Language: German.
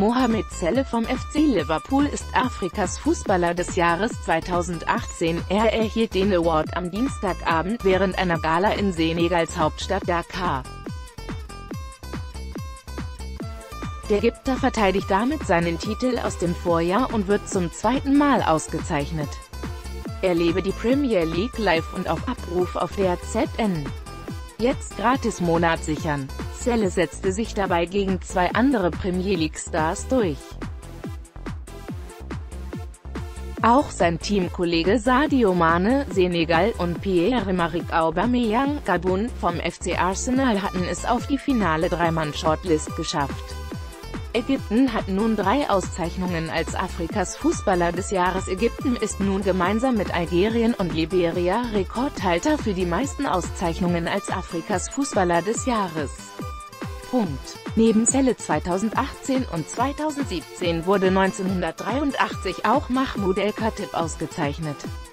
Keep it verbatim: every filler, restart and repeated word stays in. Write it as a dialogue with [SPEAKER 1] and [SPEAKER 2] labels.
[SPEAKER 1] Mohamed Salah vom F C Liverpool ist Afrikas Fußballer des Jahres zweitausendachtzehn. Er erhielt den Award am Dienstagabend während einer Gala in Senegals Hauptstadt Dakar. Der Ägypter verteidigt damit seinen Titel aus dem Vorjahr und wird zum zweiten Mal ausgezeichnet. Erlebe die Premier League live und auf Abruf auf der Z N. Jetzt gratis Monat sichern. Salah setzte sich dabei gegen zwei andere Premier League-Stars durch. Auch sein Teamkollege Sadio Mane, Senegal, und Pierre-Emerick Aubameyang, Gabun, vom F C Arsenal hatten es auf die finale Drei-Mann-Shortlist geschafft. Ägypten hat nun drei Auszeichnungen als Afrikas Fußballer des Jahres. Ägypten ist nun gemeinsam mit Algerien und Liberia Rekordhalter für die meisten Auszeichnungen als Afrikas Fußballer des Jahres. Punkt. Neben Salah zweitausendachtzehn und zweitausendsiebzehn wurde neunzehnhundertdreiundachtzig auch Mahmoud El Khatib ausgezeichnet.